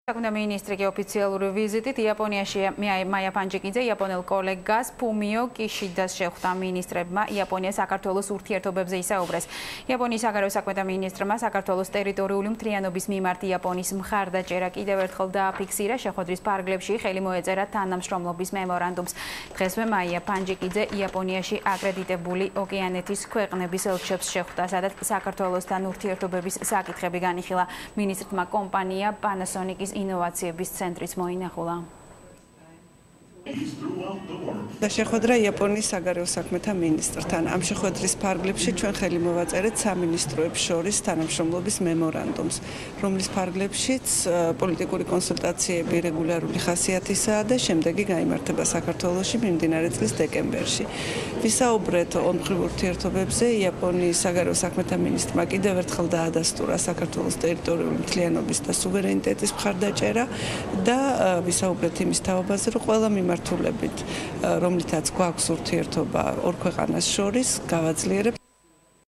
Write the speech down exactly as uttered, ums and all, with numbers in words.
საქმეთა მინისტრი ოფიციალური ვიზიტით იაპონიაში მაია პანჯიკიძე იაპონელ კოლეგას ფუმიო კიშიდას შეხვდა. მინისტრებმა იაპონია საქართველოს ურთიერთობებზე ისაუბრეს. იაპონიის საგარეო საქმეთა მინისტრმა საქართველოს ტერიტორიული მთლიანობის მიმართ იაპონიის მხარდაჭერა კიდევ ერთხელ დააფიქსირა. შეხვედრის ფარგლებში ხელი მოეწერა თანამშრომლობის მემორანდუმს. დღესვე მაია პანჯიკიძე იაპონიაში აკრედიტებული ოკეანეთის ქვეყნების ელჩებს შეხვდა, სადაც საქართველოსთან ურთიერთობების საკითხები განიხილა. მინისტრმა კომპანია Panasonic-ის ინოვაციების ცენტრიც მოინახულა. და შეხვედრა იაპონიის საგარეო საქმეთა მინისტრთან. ამ შეხვედრის ფარგლებში ჩვენ ხელი მოვაწერეთ სამინისტროებს შორის თანამშრომლობის მემორანდუმს, რომლის ფარგლებშიც პოლიტიკური კონსულტაციები რეგულარული ხასიათისაა და შემდეგი გაიმართება საქართველოში მიმდინარე წლის დეკემბერში. ვისაუბრეთ ორმხრივ ურთიერთობებზე. იაპონიის საგარეო საქმეთა მინისტრმა კიდევ ერთხელ დაადასტურა საქართველოს ტერიტორიული მთლიანობის და სუვერენიტეტის მხარდაჭერა და ვისაუბრეთ იმის თაობაზე, რომ ყველა მიმართულებით, რომლითაც გვაქვს ურთიერთობა ორ ქვეყანას შორის, გავაძლიერებთ